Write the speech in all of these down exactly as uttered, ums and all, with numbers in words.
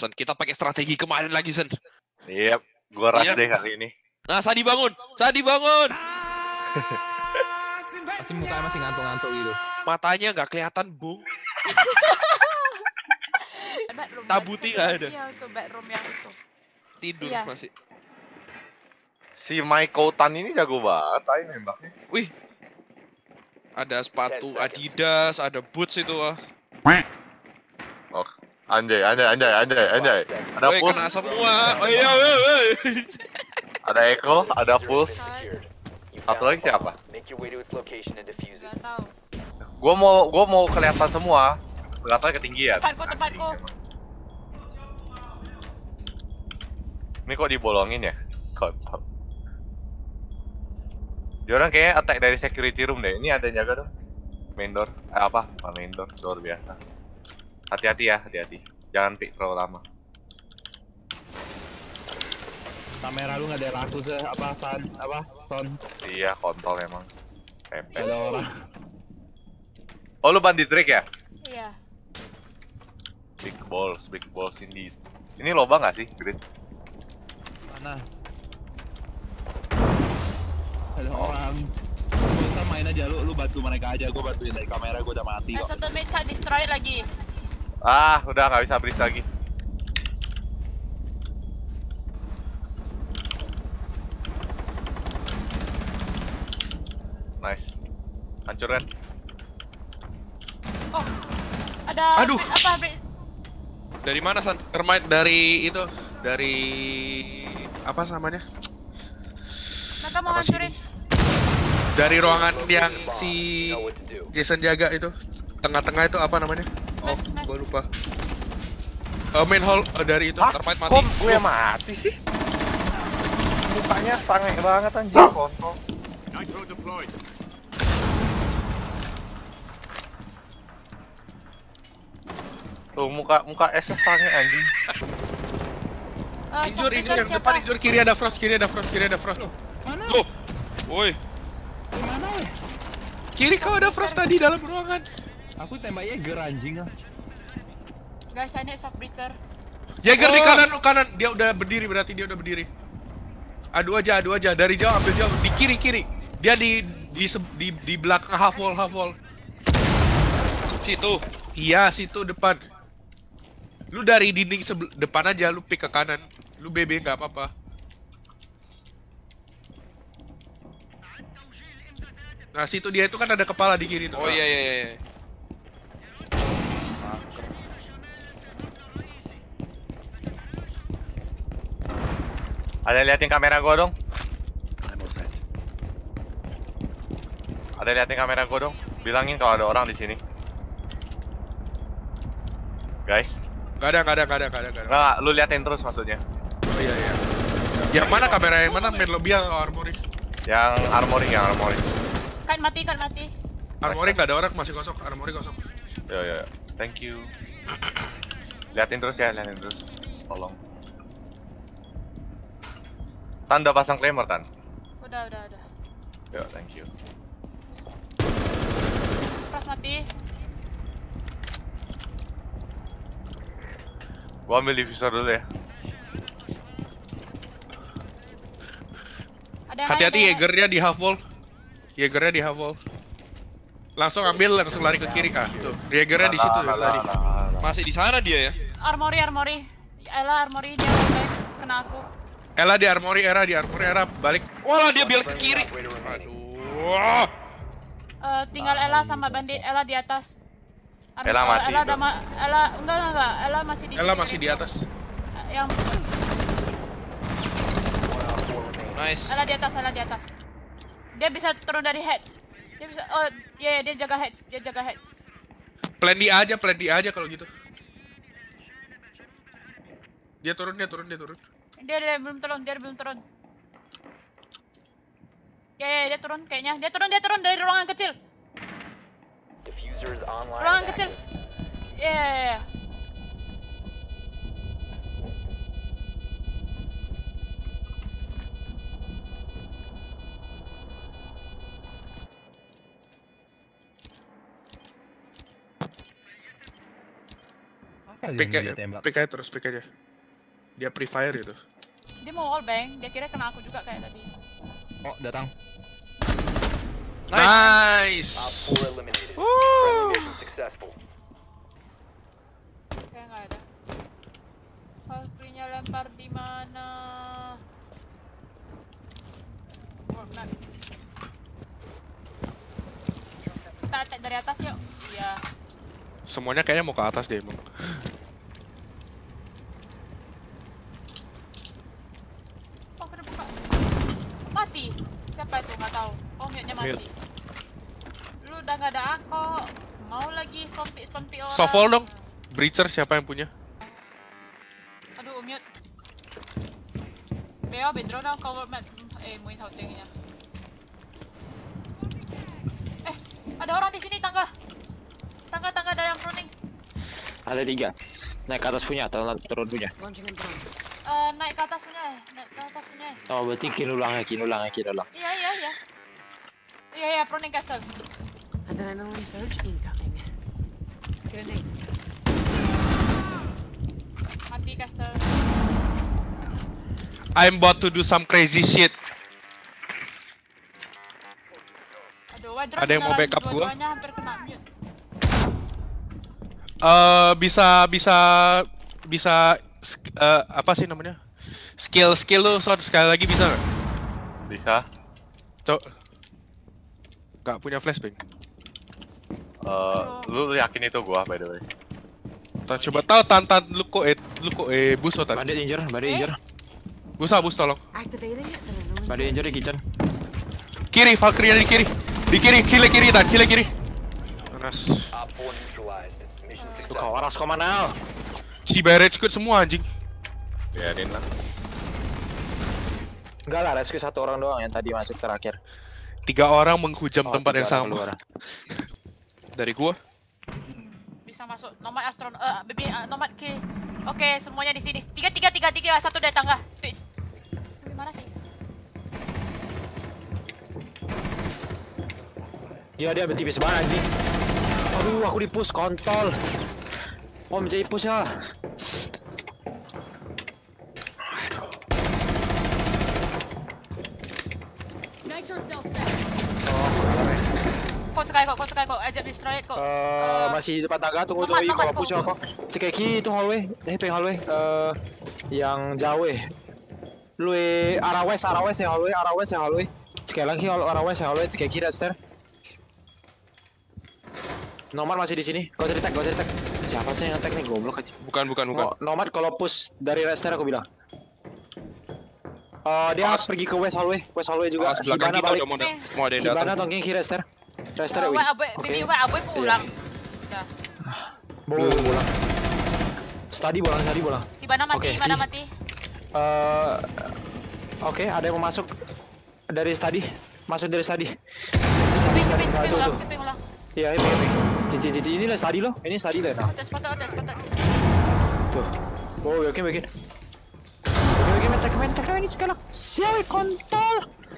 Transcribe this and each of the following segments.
Sen, kita pakai strategi kemarin lagi, Sen. Iya, yep, gua ras yep. deh kali ini. Nah, Sadi bangun, Sadi bangun. Masih mukanya masih ngantuk-ngantuk gitu. Matanya nggak kelihatan, Bung. Tabuti nggak ada. Iya, itu bedroom yang itu. Tidur iya. masih. Si Michael Tan ini jago banget, ayo nembaknya. Wih, ada sepatu Adidas, ada boots itu ah. Oh, anjay, anjay, anjay, anjay, anjay. Ada Woi, Pulse. kena semua. Oh iya, woi, woi. Ada Echo, ada Pulse. Satu lagi siapa? Gak tahu. Gua mau, gua mau kelihatan semua. Gak tahu ketinggian. Tempatku, tempatku. Ini kok dibolongin ya? Kontol. Dia orang kayaknya attack dari security room deh. Ini ada yang jaga dong. Main door. Eh apa? Apa main door? Door biasa. Hati-hati ya, hati-hati. Jangan pick terlalu lama. Kamera lu nggak ada laku se apa san apa son? Iya, kontol emang. Pepet. Ada orang. Oh lu bandit trick ya? Iya. Big balls, big balls indeed. Ini lobang nggak sih, Grid? Mana? Ada orang. Kita main aja lu, lu bantu mereka aja. Gue bantuin dari kamera, gue udah mati Eh, kok. satu mid side destroy lagi. Ah, udah nggak bisa bridge lagi. Nice. Hancurkan. Oh, ada Aduh. apa? Bri- Dari mana, San? Termite dari itu, dari apa namanya? Mereka mau Apa sih hancurin. ini? Dari ruangan yang si Jason jaga itu, tengah-tengah itu apa namanya? Oh, Smash, smash. gua lupa. Uh, main hall uh, dari itu, Hah? termite mati. Kok gue mati sih? Mukanya sange banget anjir, kontol. Tuh muka muka S sange anjing. Uh, Injur, Soft injur Breacher yang siapa? depan, injur kiri ada frost, kiri ada frost, kiri ada frost. Mana? Loh, woi, Mana weh? kiri kau ada frost tadi dalam ruangan. Aku tembaknya ger anjing ah. Guys, I need soft breacher. Jager di Oh. kanan, lu kanan. Dia udah berdiri, berarti dia udah berdiri. Adu aja, adu aja. Dari jauh ambil jauh. Di kiri, kiri. Dia di di se- di, di belakang half wall, half wall. Situ. Iya, situ depan. Lu dari dinding sebel- depan aja, lu pick ke kanan. Lu B B nggak apa-apa. Nah, situ dia itu kan ada kepala di kiri tuh. Oh iya iya iya. Ada liatin kamera gua dong. Ada liatin kamera gua dong. Bilangin kalau ada orang di sini. Guys, Nggak ada, nggak ada, nggak ada, nggak ada, nggak ada. nggak, lu liatin terus maksudnya. Oh iya iya. Yang mana kamera yang mana? Main lobby atau armory? Yang armory, yang armory. Kan mati, kan mati. Armory nggak ada orang, masih kosong. Armory kosong. Yo yo, yo. Thank you. Liatin terus ya, liatin terus. Tolong. Tan udah pasang claimer Tan. Udah, udah, udah. Yo, thank you. Frost mati. Gua ambil diffuser dulu ya. Ada yang Hati-hati lain, ada- Jaegernya di half wall. Jaegernya di half wall. Langsung ambil, langsung lari ke kiri. Ah, tuh. Jaegernya di situ ya tadi. Masih di sana dia ya? Armory, armory. Ella armory dia mulai kena aku. Ella di armory, era di armory, era balik. Walah dia biar ke kiri. Aduh. Eh, tinggal Ella sama bandit. Ella di atas. Ar- Ella eh, mati Ella itu. udah ma- Ella enggak enggak enggak. Ella masih di Ella sini. masih di atas. Eh, Yang Nice. Ella di atas, Ella di atas. Dia bisa turun dari hedge. Dia bisa oh iya yeah, dia jaga hedge, dia jaga hedge. Plan D aja, plan D aja kalau gitu. Dia turun, dia turun, dia turun. Dia, dia belum turun, dia belum turun. Ya, ya, dia turun kayaknya. Dia turun, dia turun dari ruangan kecil. Ruangan kecil. Ya, ya, ya. aja Pick dia aja, tembak. pick aja terus, pick aja. Dia pre-fire gitu. Dia mau wallbang, dia kira kena aku juga kayak tadi. Oh, datang. Nice. Woo. Kayak nggak ada. Valkyrie-nya lempar di mana? Fortnite. Kita attack dari atas yuk. Iya. Semuanya kayaknya mau ke atas deh emang. Oh, kena buka. Mati. Siapa itu? Nggak tahu. Oh, mute-nya mati. Mute. Lu udah nggak ada aku. Mau lagi spampi-spampi orang. Softwall dong. Breacher siapa yang punya? Aduh, mute. Beo, bedro na cover map. Eh, muy hao cengnya. Eh, ada orang di sini tangga. Tangga, tangga ada yang running. Ada tiga. Naik ke atas punya atau turun punya? Eh, naik ke atas punya, eh. Naik ke atas punya. eh. Oh berarti kinulang ya, kinulang ya, kinulang. Iya, iya, iya. Iya, iya, running castle. Adrenaline surge incoming. Grenade. Mati castle. I'm about to do some crazy shit. Aduh, Wedron Ada yang mau beneran backup gua? dua-duanya hampir kena mute. Eh bisa bisa bisa sk- eh, apa sih namanya? Skill skill lu Son, sekali lagi bisa nggak? Bisa. Cok. Gak punya flashbang. Eh, lu yakin itu gua by the way? Tan coba tahu tan tan lu kok eh lu kok eh bus oh, tan. Bandit injur, bandit Eh? injur. Bus ah, bus tolong. Activating adrenaline Bandit injur di kitchen. Kiri, Valkyrie di kiri. Di kiri, kiri kiri tan, kiri kiri. Panas. Tuh kau waras kemana? Cibarech ikut semua anjing. Biarin lah. Enggak lah, rescue satu orang doang yang tadi masuk terakhir. Tiga orang menghujam Oh, tempat tiga yang orang sama. keluar. Dari gua. Bisa masuk. Nomad astron, eh, baby, uh, nomad kill. Oke, semuanya di sini. Tiga, tiga, tiga, tiga. Satu dari tangga. Twist. Gimana sih? Dia dia tipis banget anjing. Aduh, aku di push kontol. Oh, menjadi push ya. Nitro cell set. Kok sekali kok, kok sekali kok. Ajak destroy it kok. Eh, masih di depan tangga, tunggu tunggu Nomad, kalau nomad, push kok. aku. Cekeki itu hallway, eh itu yang hallway. Eh, yang jauh eh. Lu eh, arah west, arah west yang hallway, arah west yang hallway. Sekali lagi arah west yang hallway, cekeki Dexter. Nomad masih di sini. Gak usah di-tag, gak usah di-tag. Siapa sih yang tag nih goblok aja? Bukan bukan bukan. Oh, Nomad kalau push dari Rester aku bilang. Eh, dia Awas. pergi ke west hallway, west hallway juga. Awas, belakang Hibana kita balik. udah mau, da- mau ada yang Hibana datang. tongking kiri Rester. Rester Uh, win. wait, aboy, Oke. baby, wait, aboy pulang. Udah. Bola, bola. Study bola, study bola. Tibana mati, Oke, Tibana si. mati. Eh, oke, ada yang mau masuk dari study. Masuk dari study. Sipi, sipi, sipi Tuh, ulang, tuh. sipi ulang. Iya, ini, ini. Cici, cici, ini lah study loh. Ini study lah. Nah. Atas, patah, atas, patah. Tuh. Oh, oke, oke. Oke, oke, mentek, mentek, ini sekarang. Siapa kontol?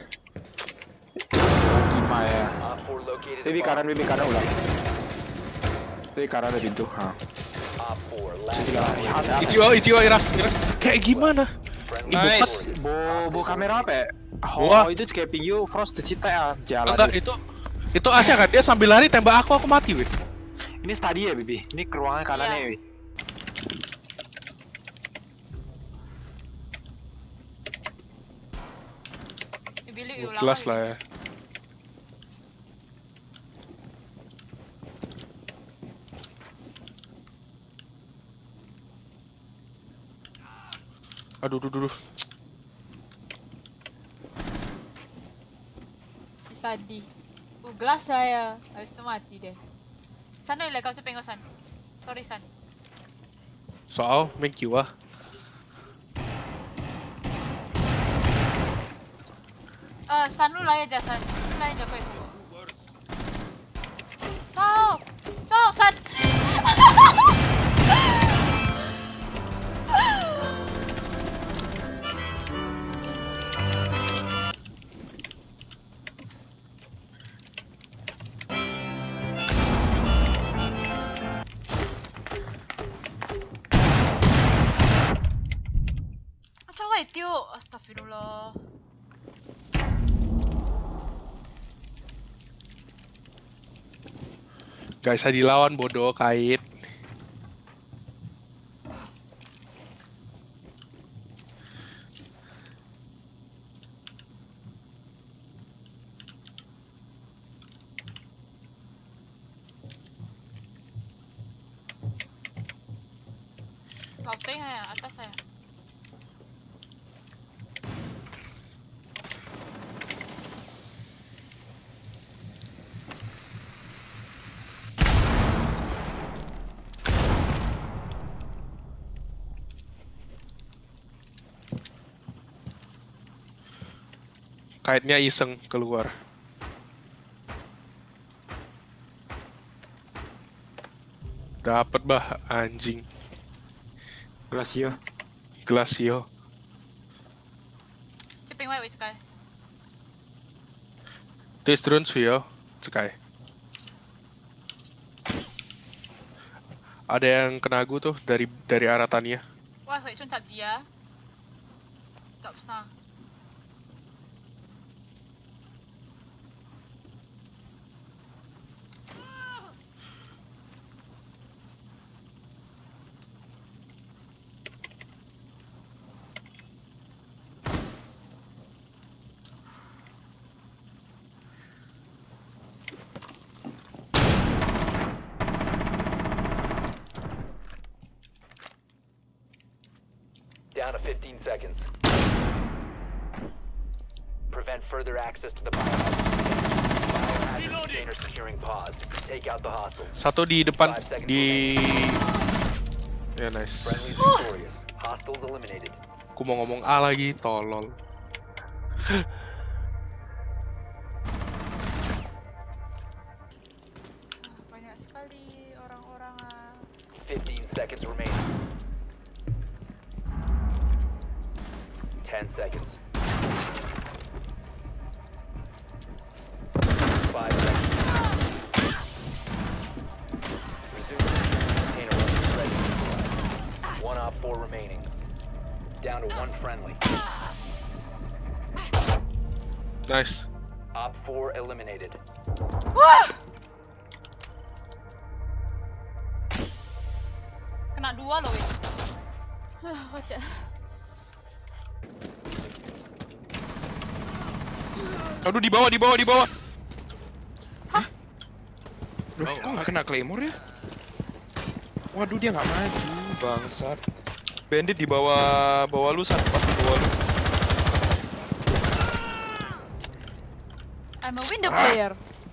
Gimana ya? Bibi kanan, bibi kanan ulang. Bibi kanan ada pintu. Ha. Sudah lari. Ichigo, Ichigo, Iras, Iras. Kayak gimana? Nice. Bo, bo kamera apa ya? Wah. Oh, itu kayak pinggir frost di situ ya. Jalan. Enggak, itu itu Asia kan dia sambil lari tembak aku, aku mati weh. Ini study ya, Bibi. Ini ke ruangan kanannya, Iya. Bibi. Billy ulang. Kelas lagi. lah ya. Aduh, duh, duh, duh. Si Sadi. Uh, gelas saya. Habis itu mati deh. Sana lah kau cepeng San. Sorry San. Soal main Q ah. Eh, San lu lah ya San. Lu lah yang jago itu. Ciao. Ciao San. Tio. Astagfirullah. Gak bisa dilawan bodoh kait. Lauteng ya, atas ya. Kaitnya iseng keluar. Dapat bah anjing. Glacio. Glacio. Chipping way, which guy? Tes drone Vio, cekai. Ada yang kena gue tuh dari dari arah Tania. Wah, wait, chun tap dia. Tap sa. Down to fifteen seconds. Prevent further access to the biohazard. Biohazard container securing pods. Take out the hostile. Satu di depan di. Ya nice. Friendly victorious. Hostiles eliminated. Aku mau ngomong A lagi, tolol. Banyak sekali orang-orang. fifteen seconds remaining. ten seconds. five seconds. Resume container running ready. One op four remaining. Down to one friendly. Nice. Op four eliminated. Wah! Kena dua loh, weh. Hah, wajah. Aduh, di bawah, di bawah, di bawah. Hah? Duh, kok nggak kena claymore ya? Waduh, dia nggak maju, bangsat. Bandit di bawah, bawah lu, saat pas di bawah lu. I'm a window player.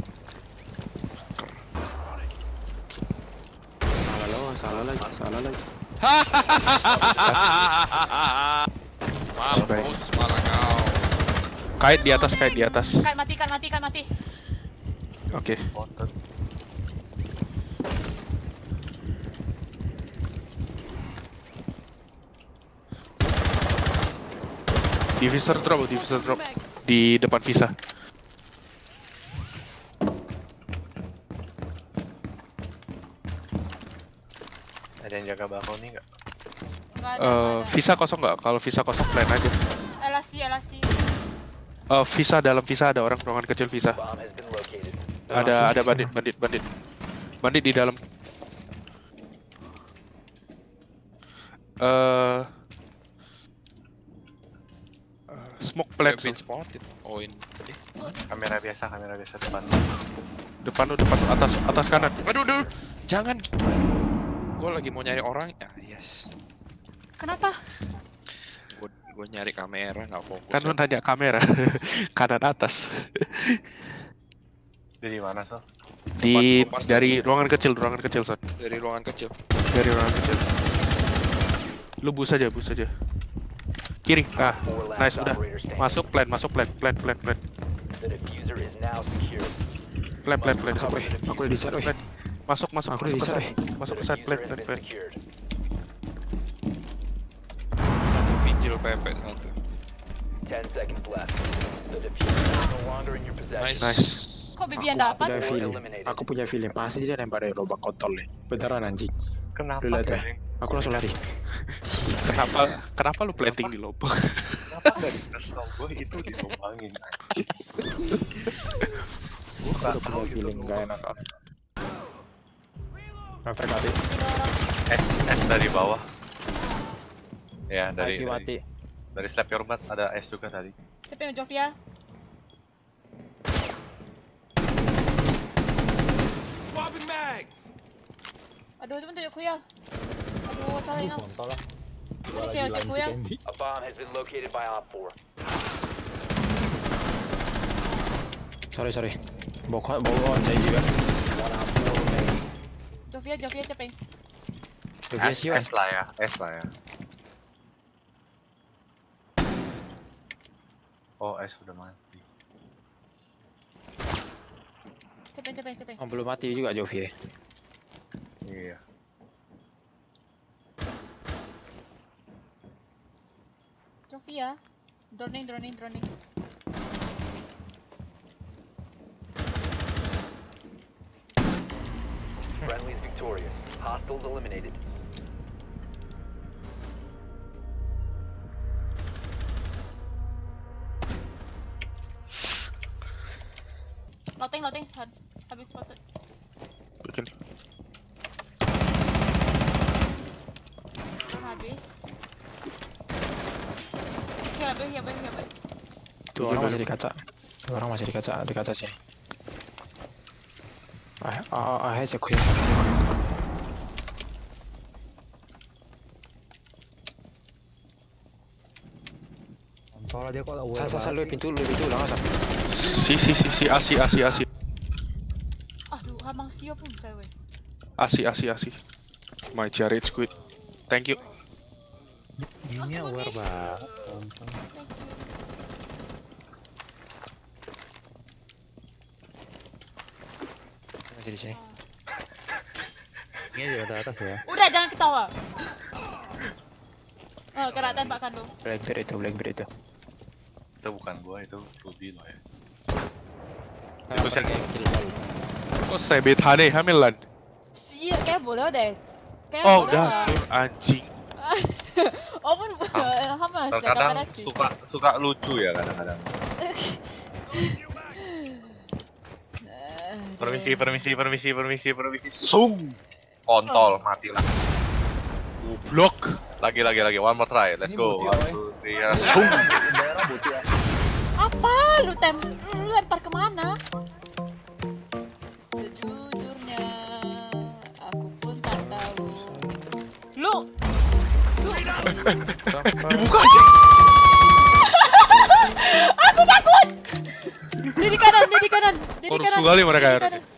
Salah lo, salah lagi, salah lagi. Mampus, malah kau. Kait di atas, kait di atas. Kait mati, kait mati, kait mati. Oke. Diffuser drop, diffuser drop di depan Visa. Ada yang jaga balkoni nggak? Enggak ada, Eh, enggak ada. Visa kosong nggak? Kalau Visa kosong plan aja. Elasi, elasi. Eh, Visa dalam Visa ada orang, ruangan kecil Visa. Bomb has been located. Ada ada bandit, bandit, bandit. Bandit di dalam. Eh smoke plan Been spotted. Oh, ini. Eh, Kamera biasa, kamera biasa depan. depan lu, depan lu, atas atas kanan. Aduh, aduh, jangan gitu. Gue lagi mau nyari orang. Ya, yes. Kenapa? Gue gue nyari kamera, nggak fokus. Kan lu ya. nanya kamera. Kanan atas. Di mana so? Di Depan, pas dari ruangan kecil, ruangan kecil, Son. Dari ruangan kecil. Dari ruangan kecil. Lu bus aja, bus aja. Kiri. Ah, Four nice, last udah. operator standing. Masuk plan, masuk plan, plan, plan, plan. The diffuser is now secure. Plan, plan, plan. Masuk, weh. Aku udah di set, weh. Masuk, masuk, Aku masuk udah ke di set, set. weh. Masuk The ke set, plan, diffuser has plan, been plan. secured. Satu vigil P P satu. ten seconds left. The diffuser is no longer in your possession. Nice. Nice. Kok Bibi yang dapat? Punya Four feeling. eliminated. Aku punya feeling. Pasti dia lempar dari lubang kontol nih. Beneran anjing. Kenapa? Lu lihat ya? Geng? Aku langsung lari. Kenapa kenapa lu planting di lubang? Kenapa nggak dikasih tau gue itu ditumpangin? Gue nggak tahu punya gitu. feeling nggak enak. Sampai mati. S S dari bawah. Ya dari Mati mati. dari, dari slap your butt ada S juga tadi. Siapa yang Jovia? Aduh, teman tunjuk ya. Aduh, cari no. Kontol lah. Ini cewek cekku ya. A bomb has been located by Op four. Sorry sorry. Bawa bawa on saya juga. One Op four remaining. Jovia, Jovia siapa yang? S, S lah ya, S lah ya. Oh S udah mati. Siapa yang, siapa yang, siapa yang? Oh, belum mati juga Jovi. Iya. Jovia. Droning, droning, droning. Friendly is victorious. Hostiles eliminated. Loading, loading. Han- Habis spotted. Bikin. Habis. Iya, habis, iya, habis, iya, habis. Dua orang masih di kaca. Dua orang masih di kaca, di kaca sini. Ah, ah, ah, ah, cek ya. Kontol dia kok aware Sal, sal, sal, lu banget. pintu, lu pintu ulang sal. Si si si si asi asi asi Aduh, hamang siapa pun cewek. asi asi asi. My Jared Squid. Thank you. Ini Aku aware nih. banget. Kontol. Thank you. Masih di sini. Ini juga di atas ya. Udah, jangan ketawa. Eh, kena tembakan lu. Blackbeard itu, Blackbeard itu. Itu bukan gua, itu Ruby loh ya. Itu Sen. Kok saya beta deh Hamilan? Iya, kayak boleh deh. Kayak Oh boleh udah lah. tuh, anjing. Oh pun, hamas. Terkadang suka suka lucu ya kadang-kadang. Permisi, permisi, permisi, permisi, permisi. Sung. Kontol, matilah. Goblok. Lagi, lagi, lagi. One more try. Let's go. One, two, three, ya. Sung. Daerah butuh ya. Apa? Lu tem, lu lempar kemana? Sejujurnya, aku pun tak tahu. Lu, lu. Dibuka aja. Aku takut. Dia di kanan, dia di kanan, dia di Korupsi kanan. kali mereka dia di ya. kanan.